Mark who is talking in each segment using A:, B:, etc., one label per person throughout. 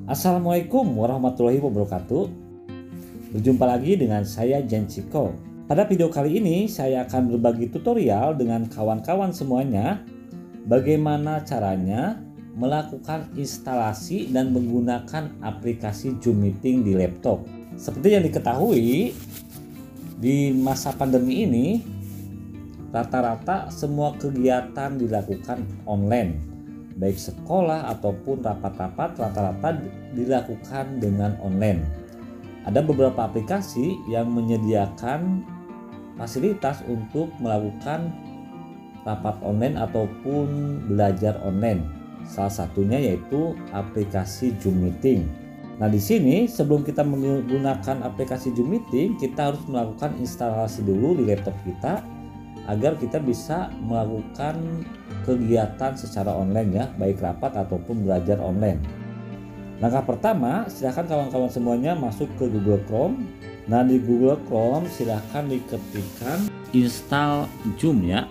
A: Assalamualaikum warahmatullahi wabarakatuh. Berjumpa lagi dengan saya Jensiko. Pada video kali ini saya akan berbagi tutorial dengan kawan-kawan semuanya bagaimana caranya melakukan instalasi dan menggunakan aplikasi Zoom Meeting di laptop. Seperti yang diketahui, di masa pandemi ini rata-rata semua kegiatan dilakukan online. Baik sekolah ataupun rapat-rapat rata-rata dilakukan dengan online. Ada beberapa aplikasi yang menyediakan fasilitas untuk melakukan rapat online ataupun belajar online. Salah satunya yaitu aplikasi Zoom Meeting. Nah, di sini sebelum kita menggunakan aplikasi Zoom Meeting, kita harus melakukan instalasi dulu di laptop kita agar kita bisa melakukan kegiatan secara online ya, baik rapat ataupun belajar online. Langkah pertama, silahkan kawan-kawan semuanya masuk ke Google Chrome. Nah, di Google Chrome silahkan diketikkan install Zoom ya.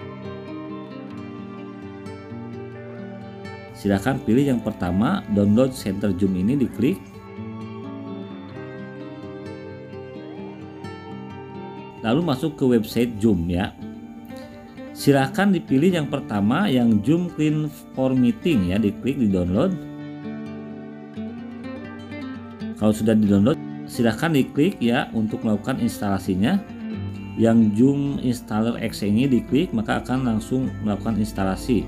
A: Silahkan pilih yang pertama, download center Zoom ini diklik. Lalu masuk ke website Zoom ya. Silahkan dipilih yang pertama yang Zoom Clean for Meeting ya, diklik di download. Kalau sudah di download, silahkan diklik ya untuk melakukan instalasinya. Yang Zoom Installer X ini diklik, maka akan langsung melakukan instalasi.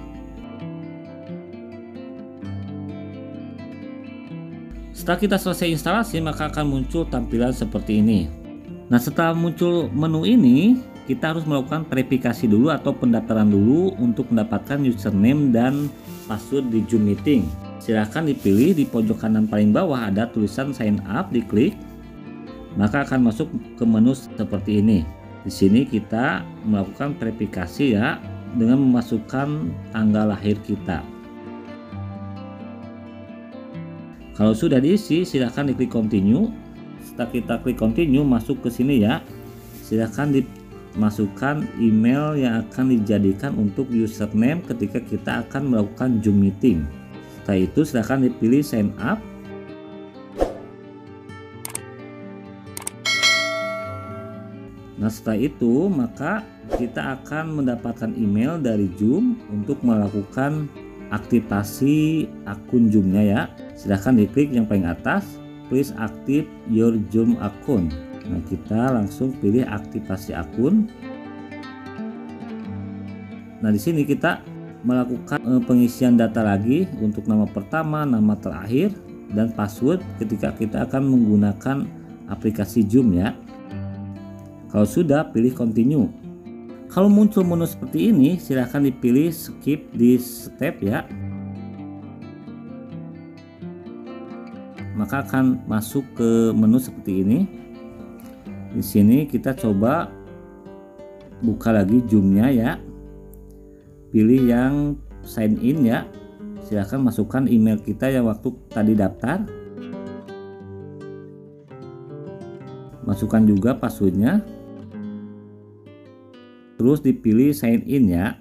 A: Setelah kita selesai instalasi, maka akan muncul tampilan seperti ini. Nah, setelah muncul menu ini, kita harus melakukan verifikasi dulu atau pendaftaran dulu untuk mendapatkan username dan password di Zoom Meeting. Silahkan dipilih di pojok kanan paling bawah ada tulisan sign up, diklik. Maka akan masuk ke menu seperti ini. Di sini kita melakukan verifikasi ya dengan memasukkan tanggal lahir kita. Kalau sudah diisi, silahkan diklik continue. Setelah kita klik continue, masuk ke sini ya. Silahkan dimasukkan email yang akan dijadikan untuk username ketika kita akan melakukan Zoom Meeting. Setelah itu silahkan dipilih sign up. Nah, setelah itu maka kita akan mendapatkan email dari Zoom untuk melakukan aktivasi akun Zoom-nya ya. Silahkan diklik yang paling atas, please active your Zoom account. Nah, kita langsung pilih aktivasi akun. Nah, di sini kita melakukan pengisian data lagi untuk nama pertama, nama terakhir, dan password ketika kita akan menggunakan aplikasi Zoom ya. Kalau sudah, pilih continue. Kalau muncul menu seperti ini, silahkan dipilih skip di step ya. Maka akan masuk ke menu seperti ini. Di sini kita coba buka lagi Zoom-nya ya. Pilih yang sign in ya. Silahkan masukkan email kita yang waktu tadi daftar. Masukkan juga passwordnya. Terus dipilih sign in ya.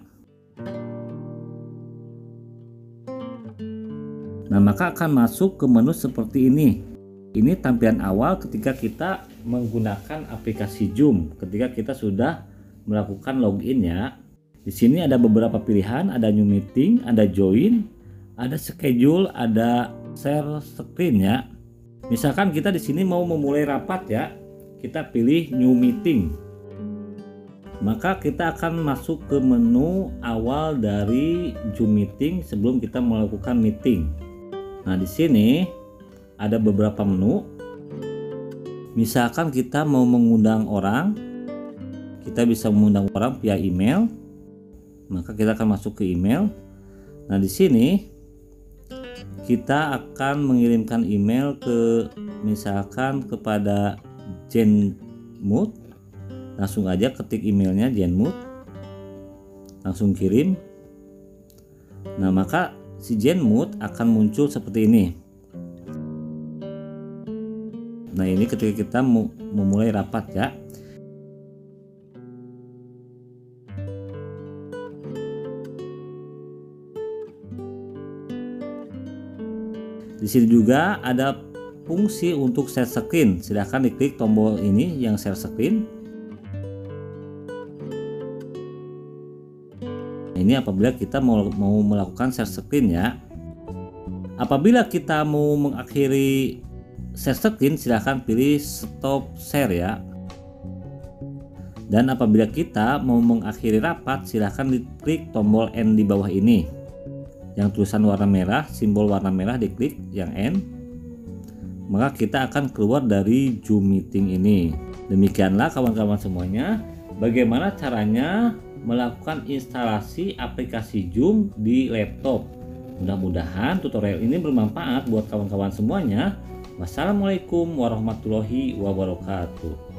A: Nah, maka akan masuk ke menu seperti ini. Ini tampilan awal ketika kita menggunakan aplikasi Zoom, ketika kita sudah melakukan login ya. Di sini ada beberapa pilihan, ada new meeting, ada join, ada schedule, ada share screen ya. Misalkan kita di sini mau memulai rapat ya, kita pilih new meeting. Maka kita akan masuk ke menu awal dari Zoom Meeting sebelum kita melakukan meeting. Nah, di sini ada beberapa menu. Misalkan kita mau mengundang orang, kita bisa mengundang orang via email. Maka kita akan masuk ke email. Nah, di sini kita akan mengirimkan email ke misalkan kepada Jenmood. Langsung aja ketik emailnya Jenmood. Langsung kirim. Nah, maka si Jenmood akan muncul seperti ini. Nah, ini ketika kita memulai rapat ya. Di sini juga ada fungsi untuk share screen. Silahkan diklik tombol ini yang share screen. Ini apabila kita mau melakukan share screen ya. Apabila kita mau mengakhiri share screen, silahkan pilih stop share ya. Dan apabila kita mau mengakhiri rapat, silahkan diklik tombol N di bawah ini. Yang tulisan warna merah, simbol warna merah diklik yang N. Maka kita akan keluar dari Zoom meeting ini. Demikianlah kawan-kawan semuanya, bagaimana caranya melakukan instalasi aplikasi Zoom di laptop. Mudah-mudahan tutorial ini bermanfaat buat kawan-kawan semuanya. Wassalamualaikum warahmatullahi wabarakatuh.